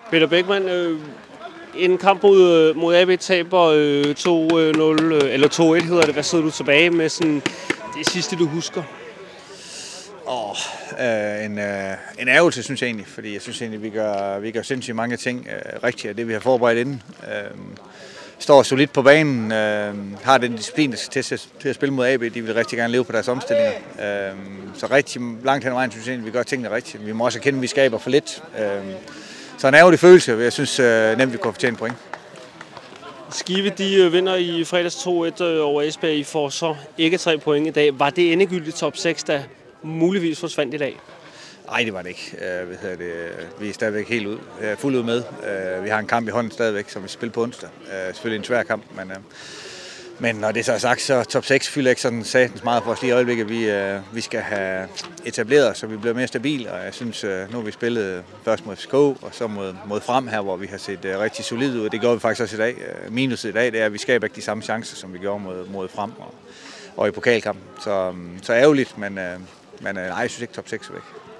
Peter Beckmann, en kamp mod AB taber 2-0, eller 2-1 hedder det. Hvad sidder du tilbage med sådan det sidste, du husker? En ærgelse, synes jeg egentlig, fordi jeg synes egentlig, vi gør sindssygt mange ting rigtigt af det, vi har forberedt inden. Står solidt på banen, har den disciplin, der skal til at spille mod AB. De vil rigtig gerne leve på deres omstillinger. Så rigtig langt hen ad vejen, synes jeg egentlig, vi gør tingene rigtigt. Vi må også erkende, at vi skaber for lidt. Så en ærgerlig følelse, jeg synes nemt, vi kunne fortjene point. Skive, de vinder i fredags 2-1 over Esbjerg. I får så ikke 3 point i dag. Var det endegyldigt top 6, der muligvis forsvandt i dag? Nej, det var det ikke. Vi er stadigvæk helt fuldt ud med. Vi har en kamp i hånden stadigvæk, som vi spiller på onsdag. Selvfølgelig en svær kamp, men når det så er sagt, så top 6 fylder ikke sådan satans meget for os lige i øjeblikket. Vi skal have etableret, så vi bliver mere stabile, og jeg synes, nu har vi spillet først mod FCK, og så mod Frem her, hvor vi har set rigtig solid ud, og det gjorde vi faktisk også i dag. Minuset i dag, det er, at vi skaber ikke de samme chancer, som vi gjorde mod Frem og i pokalkampen. Så ærgerligt, men nej, jeg synes ikke top 6 er væk.